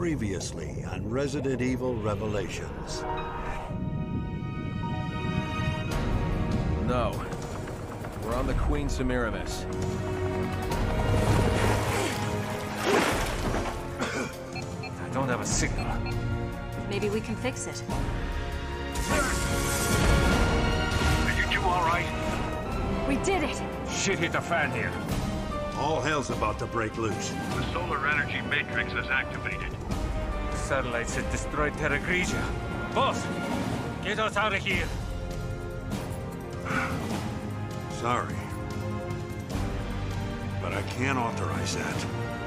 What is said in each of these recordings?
Previously on Resident Evil Revelations. No. We're on the Queen Semiramis. I don't have a signal. Maybe we can fix it. Are you two all right? We did it! Shit hit the fan here. All hell's about to break loose. The solar energy matrix is activated. Satellites had destroyed Terra Grigia. Boss, get us out of here. Sorry. But I can't authorize that.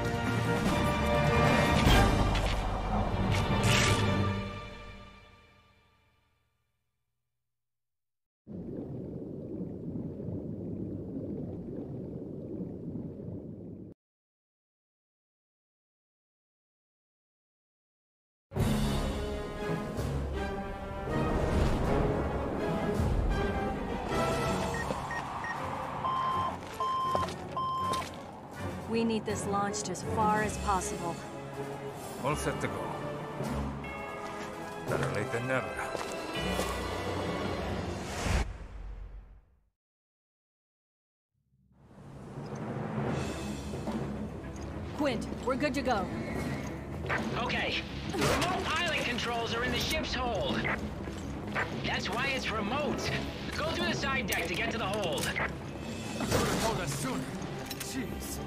We need this launched as far as possible. All set to go. Better late than never. Quint, we're good to go. Okay. Remote pilot controls are in the ship's hold. That's why it's remote. Go through the side deck to get to the hold. Could have told us sooner. Jeez.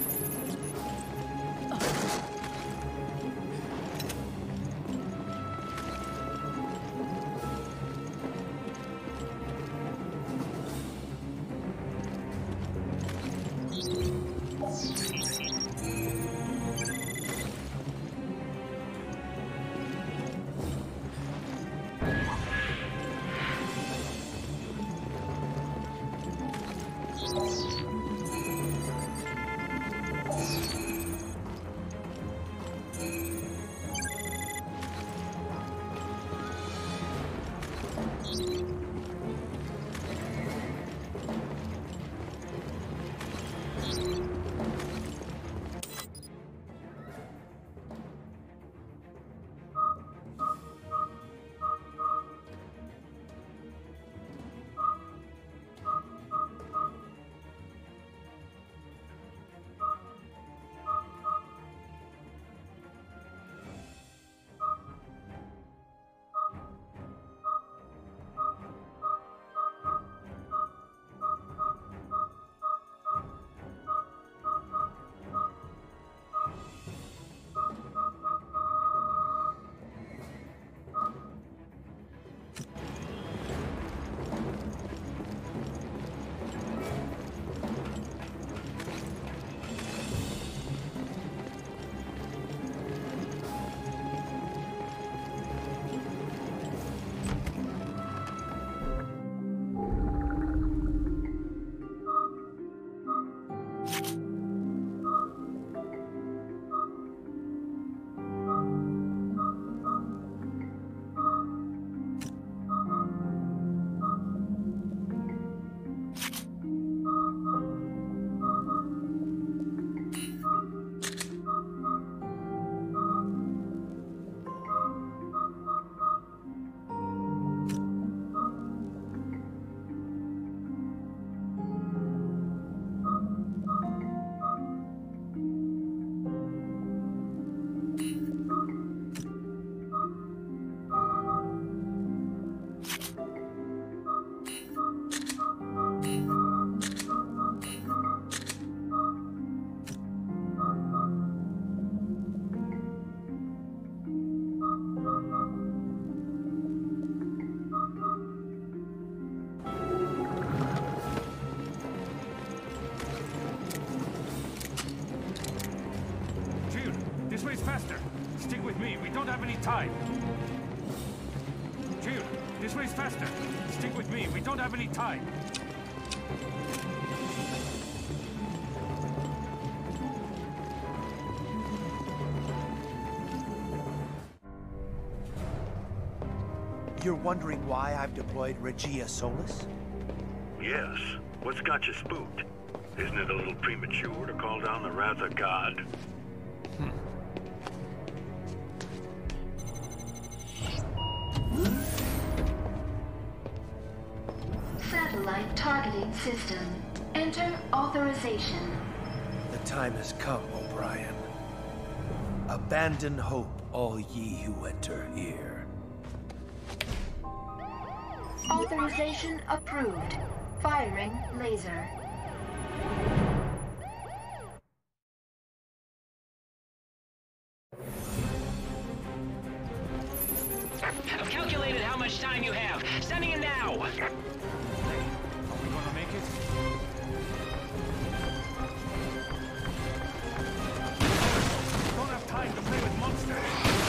This way's faster. Stick with me. We don't have any time. Jill, this way's faster. Stick with me. We don't have any time. You're wondering why I've deployed Regia Solis? Yes. What's got you spooked? Isn't it a little premature to call down the wrath of God? satellite targeting system. Enter authorization. The time has come, O'Brien. Abandon hope, all ye who enter here. Authorization approved. Firing laser. I've calculated how much time you have. Sending it now. Are we gonna make it? Don't have time to play with monsters.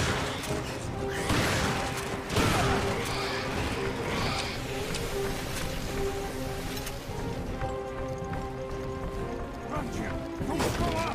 Run, Jim! Don't go up!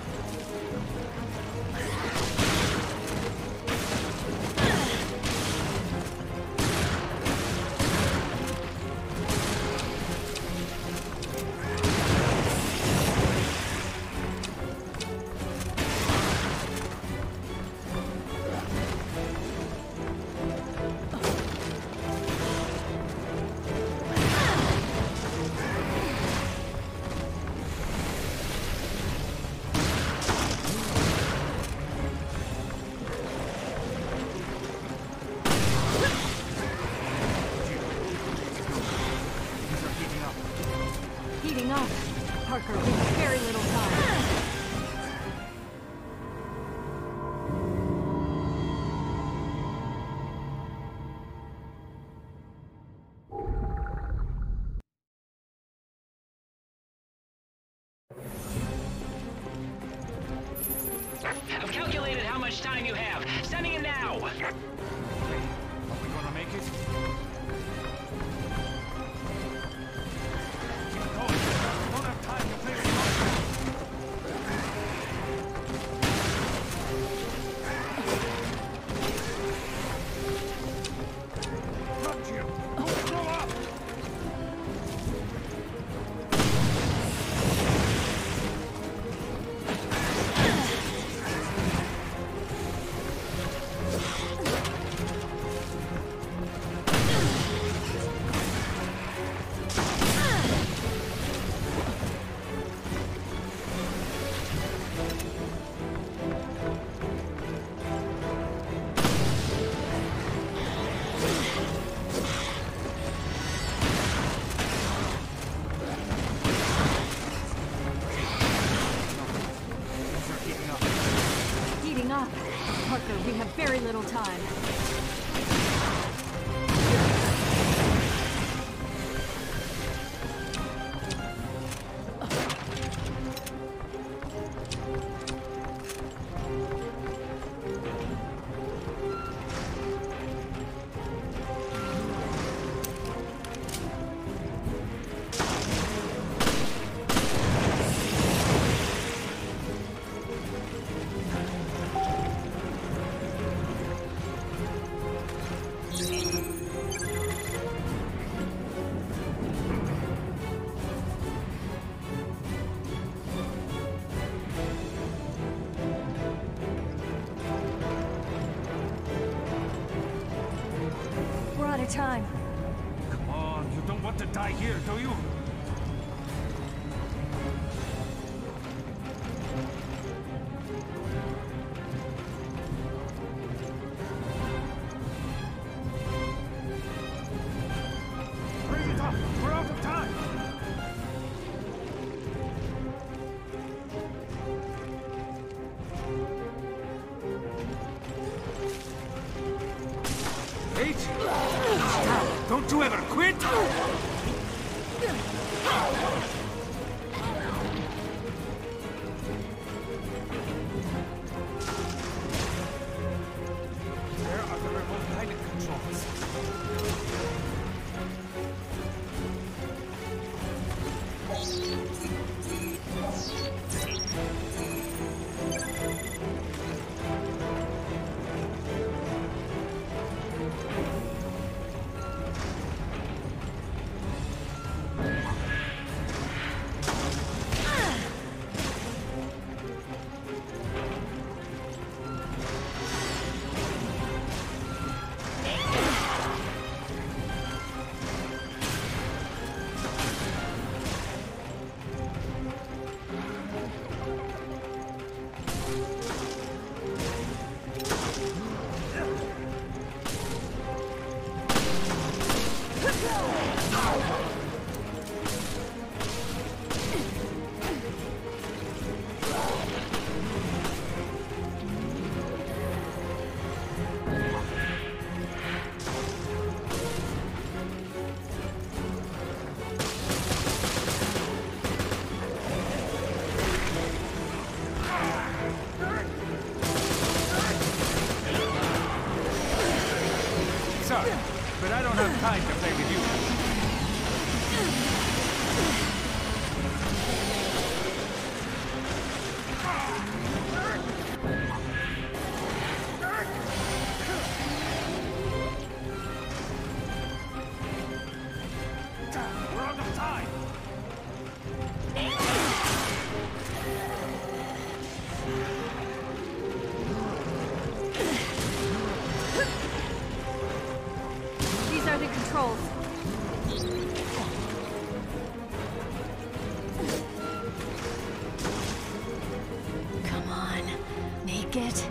Heating up. Parker, we have very little time. I've calculated how much time you have. Sending it now. Are we gonna make it? Keep going. Don't have time to play with monsters. Run, Jim! Don't throw up! Heating up. Parker, we have very little time. We're out of time. Come on, you don't want to die here, do you? Bring it up! We're out of time! H! Don't you ever quit! Where are the remote pilot controls? Sorry, but I don't have time to play with you. We're out of time. These are the controls. Come on, make it.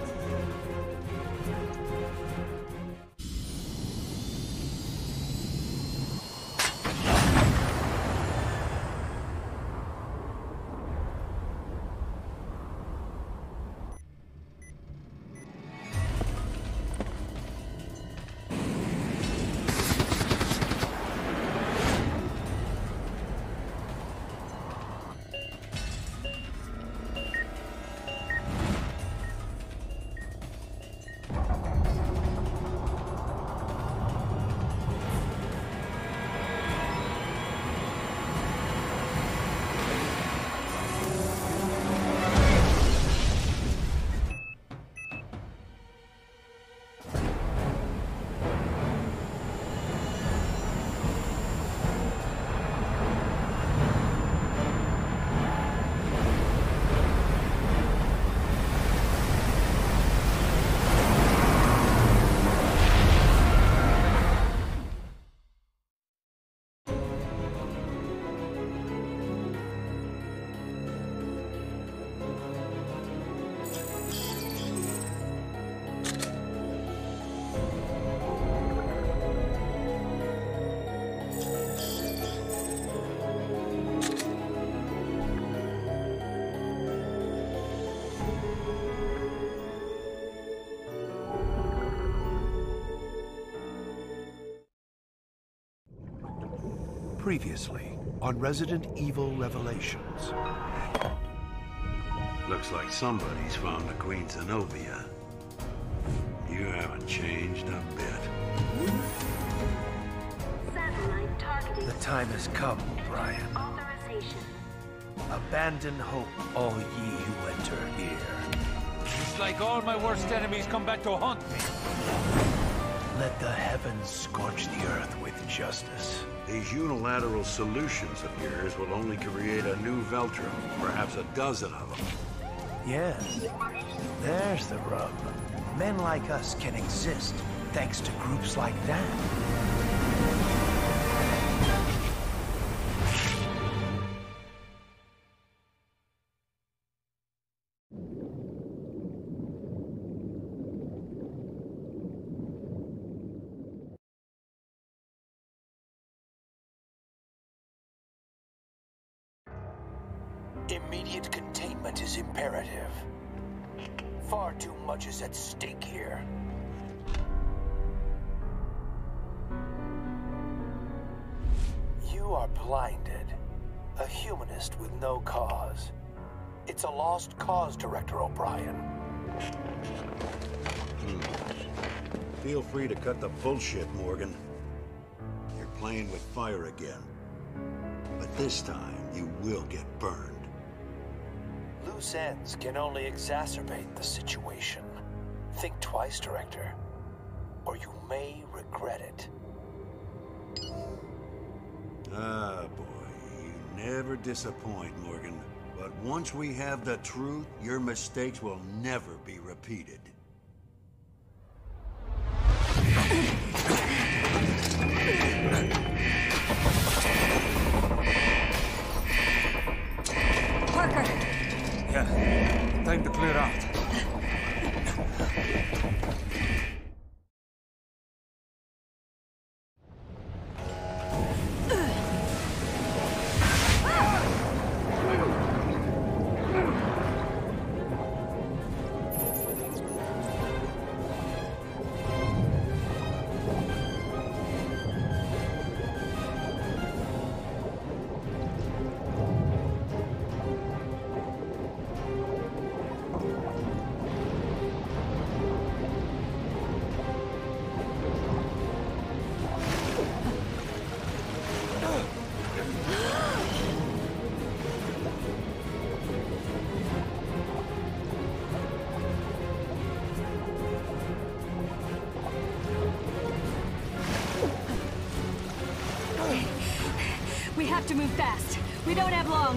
Previously on Resident Evil Revelations. Looks like somebody's found the Queen Zenobia. You haven't changed a bit. Satellite targeting. The time has come, O'Brien. Authorization. Abandon hope, all ye who enter here. It's like all my worst enemies come back to haunt me. Let the heavens scorch the earth with justice. These unilateral solutions of yours will only create a new Veltro, perhaps a dozen of them. Yes, there's the rub. Men like us can exist thanks to groups like that. Immediate containment is imperative. Far too much is at stake here. You are blinded. A humanist with no cause. It's a lost cause, Director O'Brien. Feel free to cut the bullshit, Morgan. You're playing with fire again. But this time, you will get burned. Loose ends can only exacerbate the situation. Think twice, Director, or you may regret it. Ah, boy, you never disappoint, Morgan. But once we have the truth, your mistakes will never be repeated. Parker! Yeah, time to clear out. We have to move fast. We don't have long.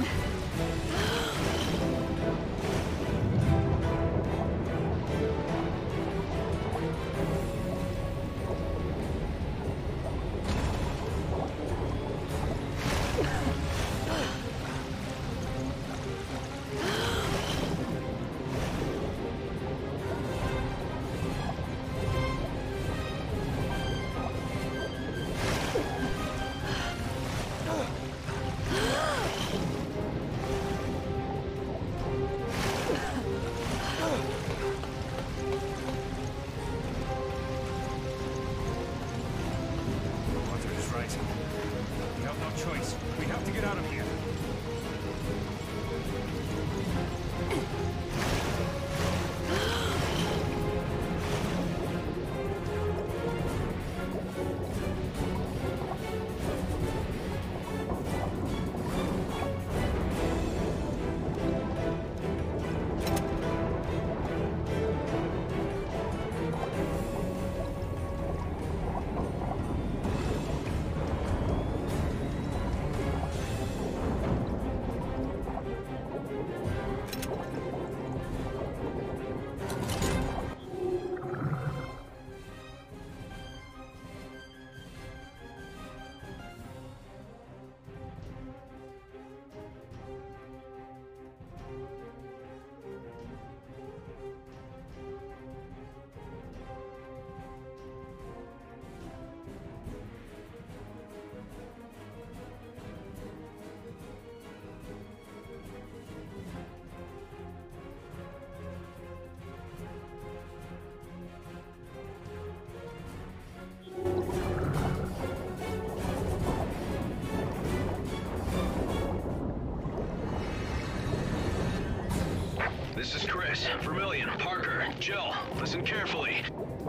This is Chris, Vermillion, Parker, Jill. Listen carefully.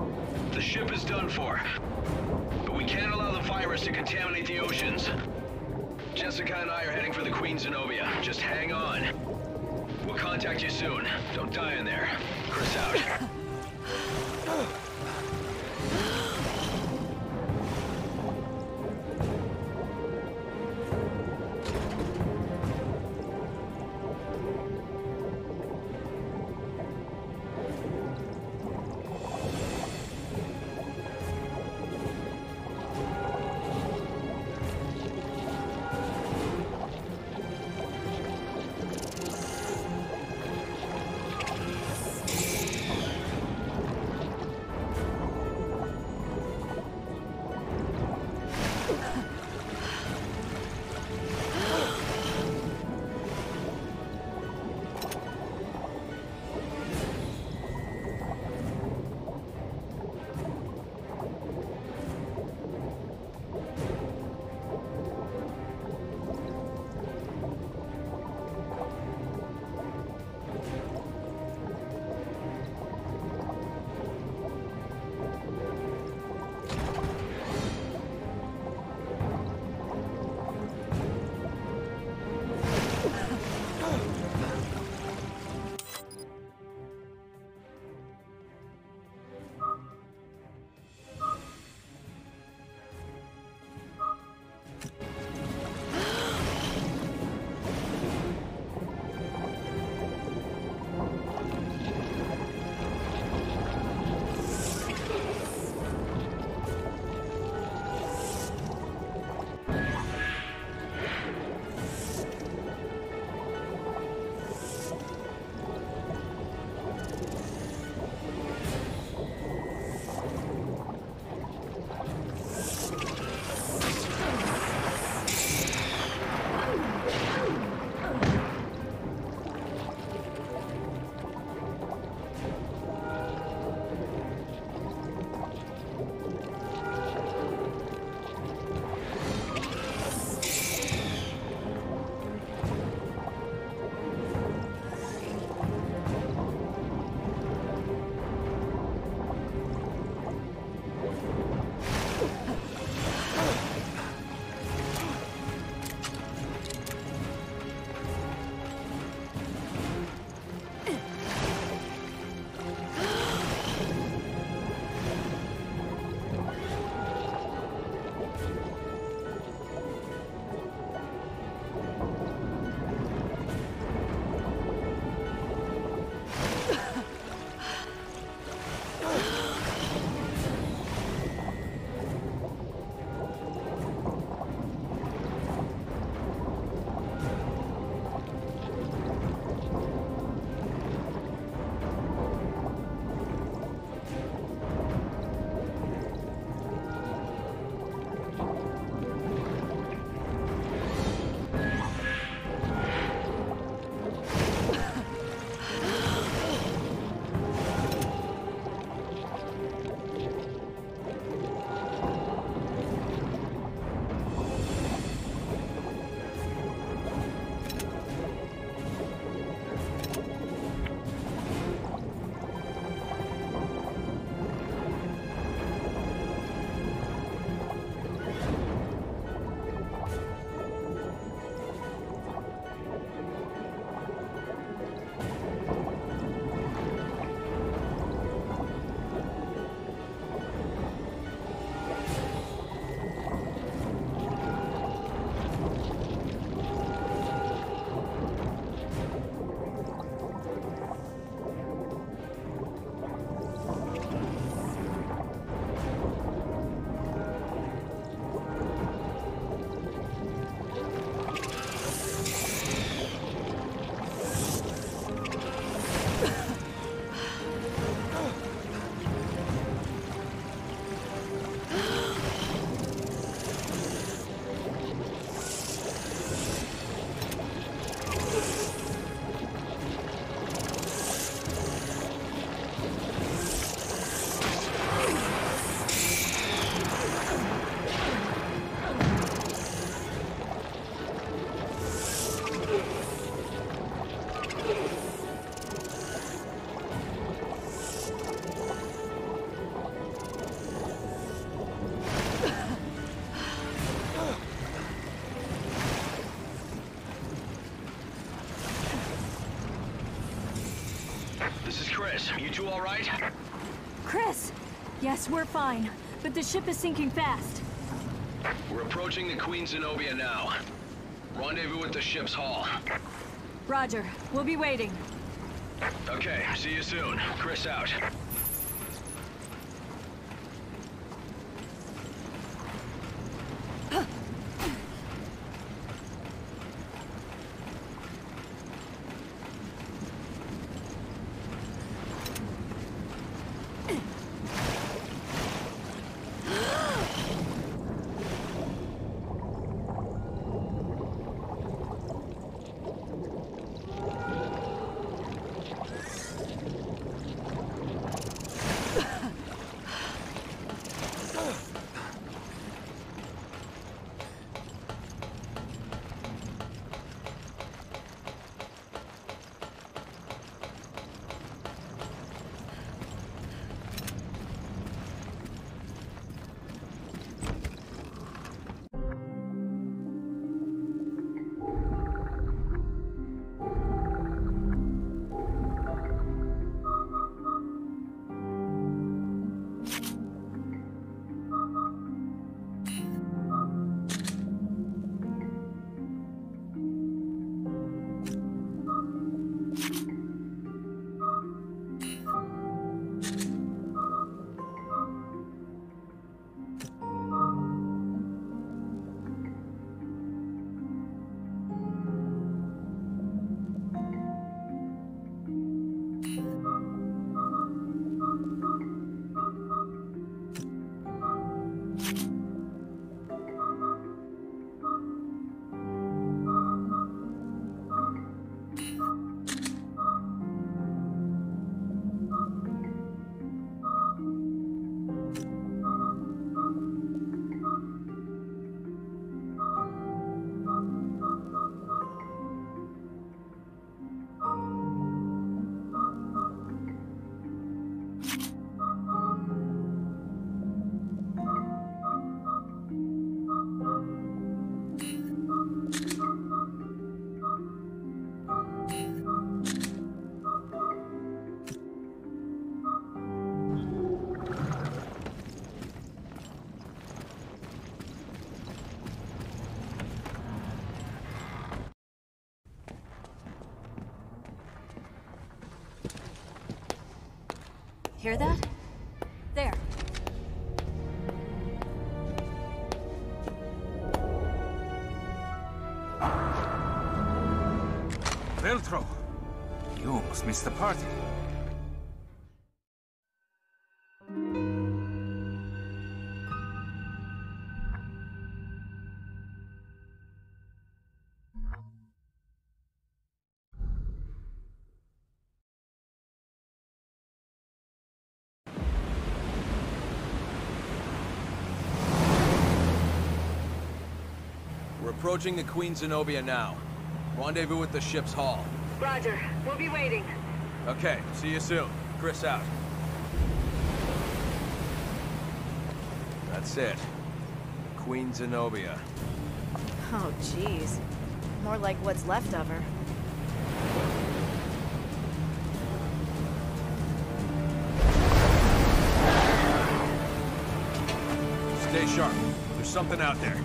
The ship is done for, but we can't allow the virus to contaminate the oceans. Jessica and I are heading for the Queen Zenobia. Just hang on. We'll contact you soon. Don't die in there. Chris out. You two all right? Chris! Yes, we're fine, but the ship is sinking fast. We're approaching the Queen Zenobia now. Rendezvous at the ship's hull. Roger. We'll be waiting. Okay, see you soon. Chris out. Hear that? There. Veltro! You almost missed the party. We're approaching the Queen Zenobia now. Rendezvous at the ship's hull. Roger. We'll be waiting. Okay, see you soon. Chris out. That's it. Queen Zenobia. Oh, jeez. More like what's left of her. Stay sharp. There's something out there.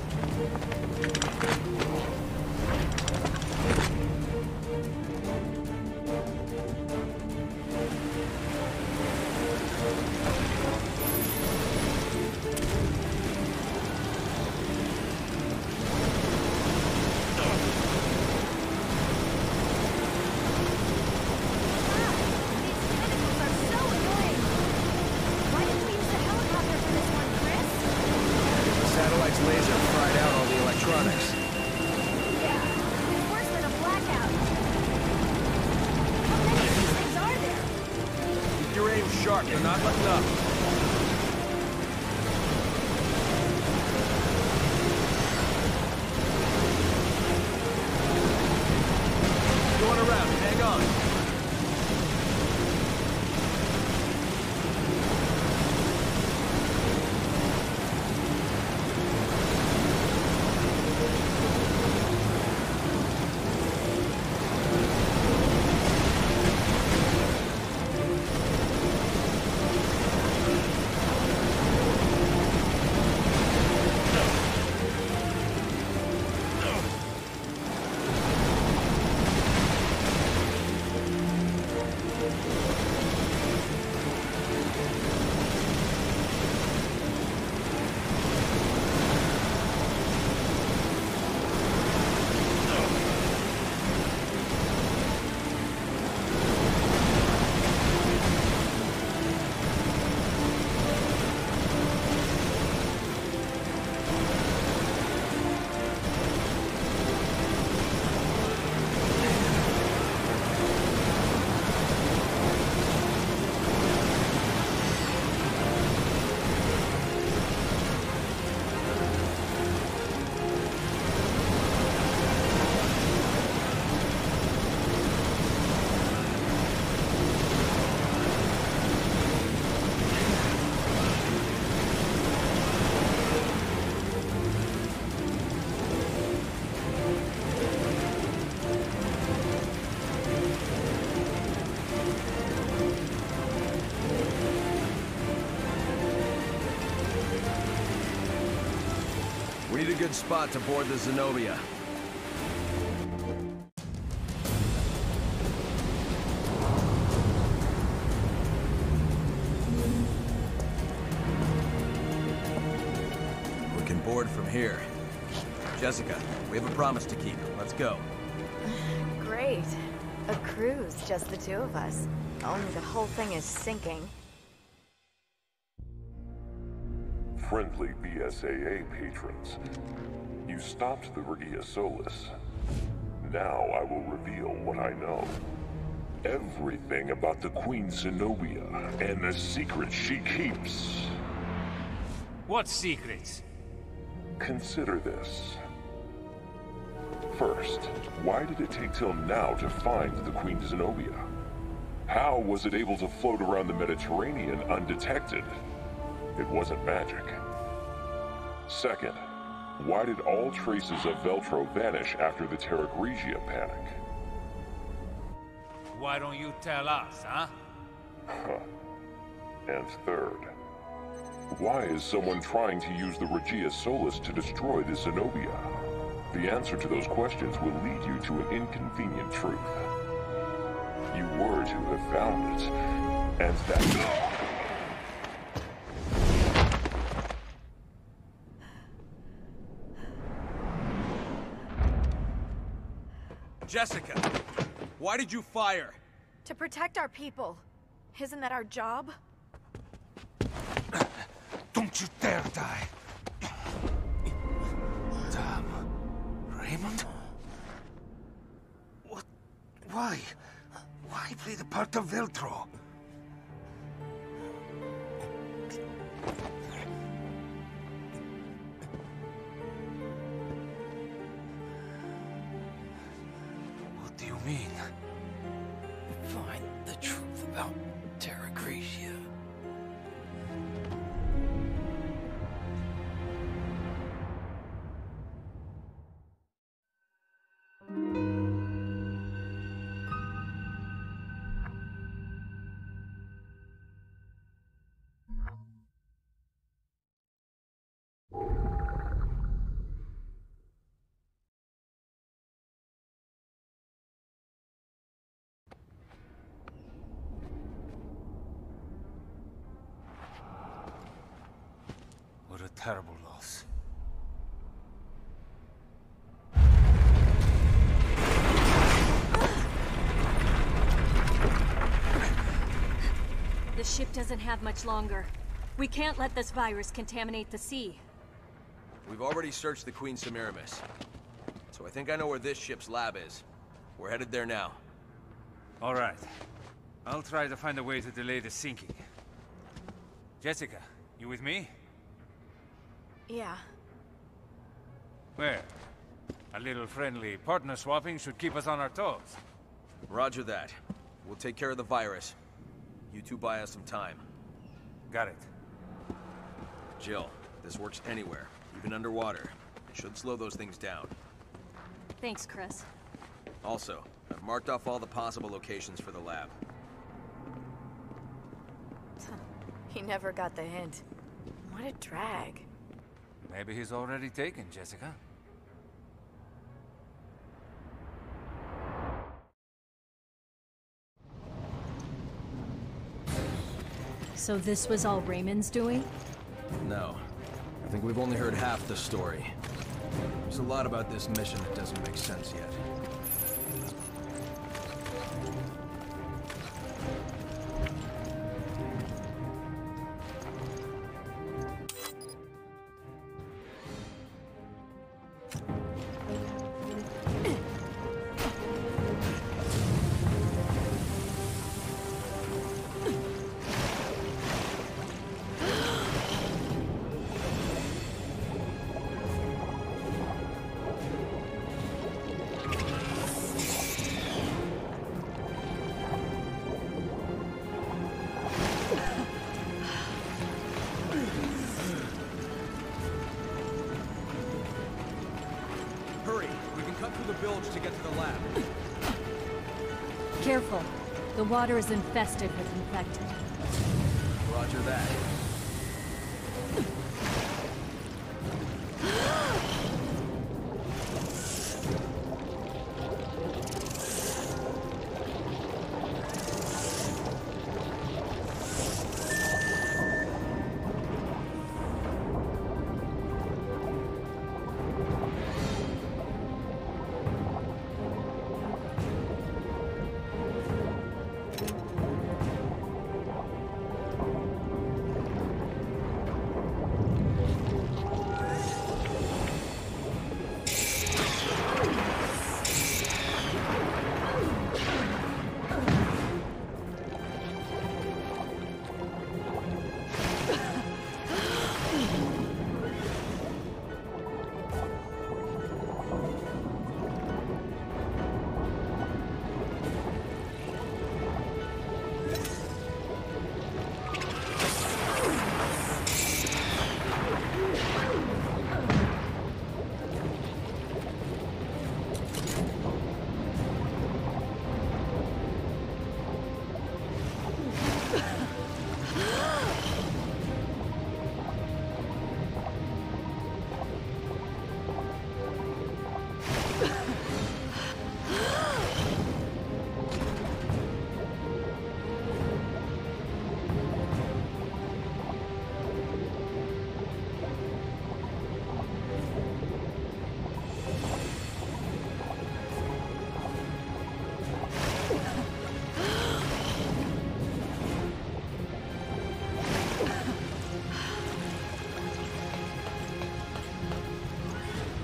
Sharp, you're not letting up. Going around, hang on. We need a good spot to board the Zenobia. We can board from here. Jessica, we have a promise to keep. Let's go. Great. A cruise, just the two of us. Only the whole thing is sinking. Friendly BSAA patrons, you stopped the Regia Solis. Now I will reveal what I know. Everything about the Queen Zenobia and the secrets she keeps. What secrets? Consider this. First, why did it take till now to find the Queen Zenobia? How was it able to float around the Mediterranean undetected? It wasn't magic. Second, why did all traces of Veltro vanish after the Terra Grigia panic? Why don't you tell us, huh? And third, why is someone trying to use the Regia Solis to destroy the Zenobia? The answer to those questions will lead you to an inconvenient truth. You were to have found it, and that... Jessica, why did you fire? To protect our people. Isn't that our job? Don't you dare die. Damn. Raymond? What? Why? Why play the part of Veltro? What do you mean? Find the truth about Terra Grigia. What a terrible loss. The ship doesn't have much longer. We can't let this virus contaminate the sea. We've already searched the Queen Semiramis. So I think I know where this ship's lab is. We're headed there now. All right. I'll try to find a way to delay the sinking. Jessica, you with me? Yeah. Where? A little friendly partner swapping should keep us on our toes. Roger that. We'll take care of the virus. You two buy us some time. Got it. Jill, this works anywhere, even underwater. It should slow those things down. Thanks, Chris. Also, I've marked off all the possible locations for the lab. He never got the hint. What a drag. Maybe he's already taken, Jessica. So this was all Raymond's doing? No. I think we've only heard half the story. There's a lot about this mission that doesn't make sense yet. To get to the lab. Careful. The water is infested with infected. Roger that.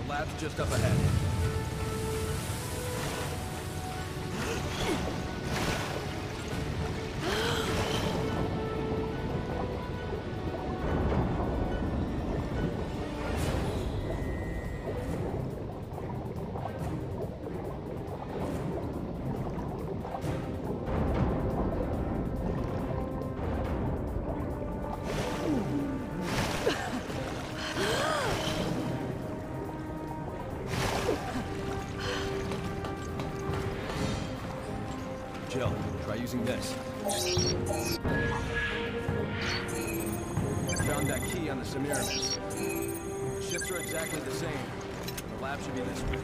lab's just up ahead. Jill, try using this. Found that key on the Semiramis. The ships are exactly the same. The lab should be this way.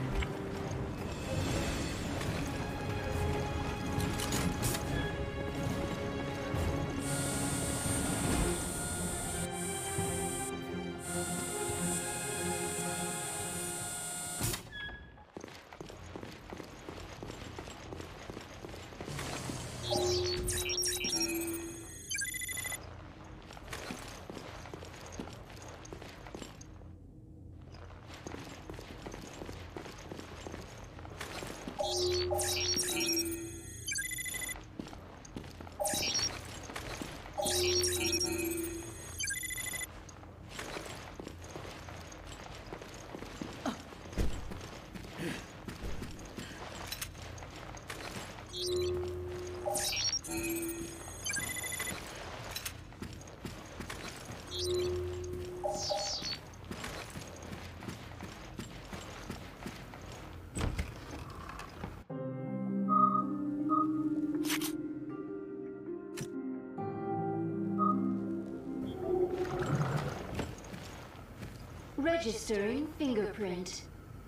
Registering fingerprint.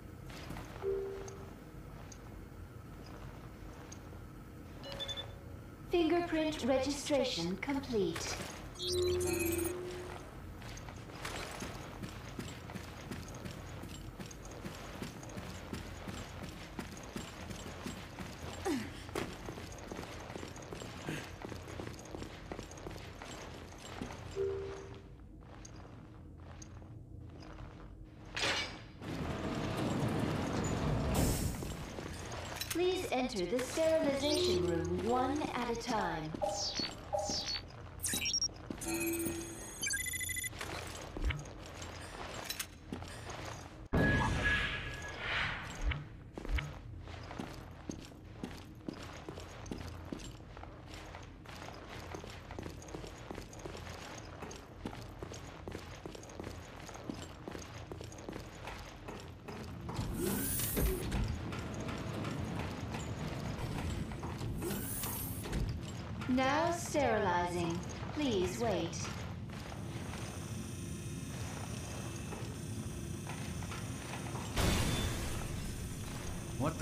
Fingerprint registration complete. Please enter the sterilization room one at a time. Now sterilizing. Please wait. What the?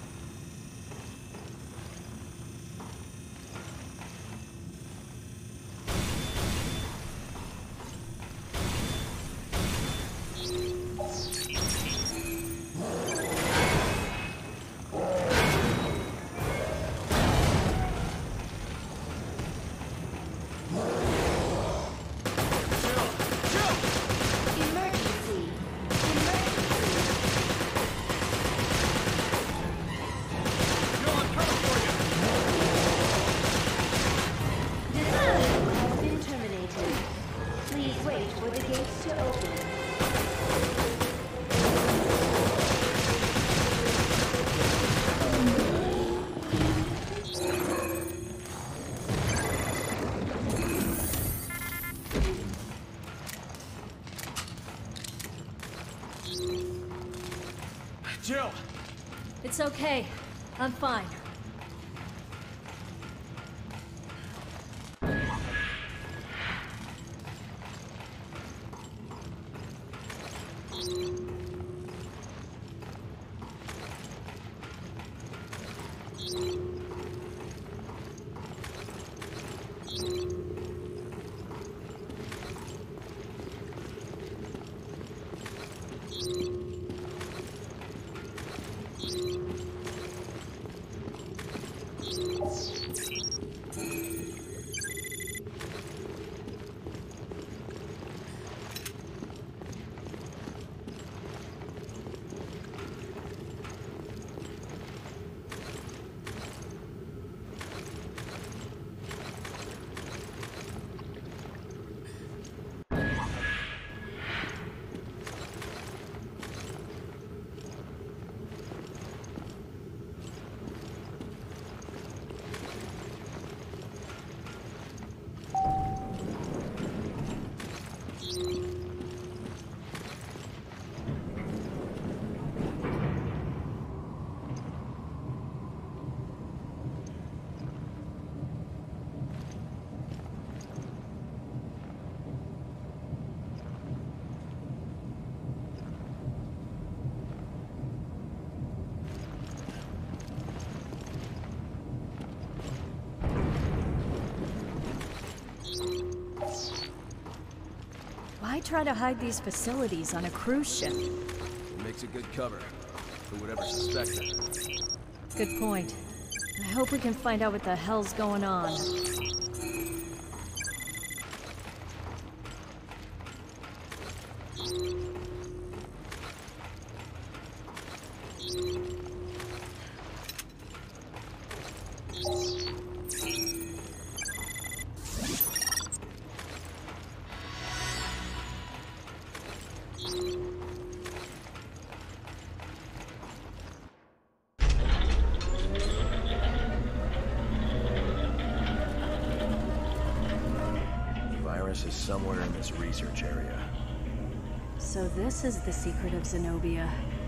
Jill! It's okay. I'm fine. try to hide these facilities on a cruise ship? It makes a good cover for whatever suspects it. Good point. I hope we can find out what the hell's going on. Is somewhere in this research area. So this is the secret of Zenobia.